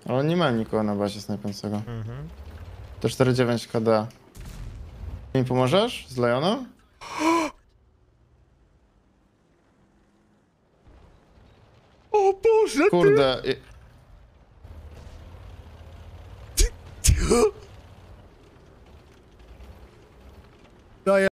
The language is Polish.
Ale nie ma nikogo na bazie snajpiącego. Mhm. To 4,9 KD. Mi pomożesz z Leona? O Boże, Kurde. ty!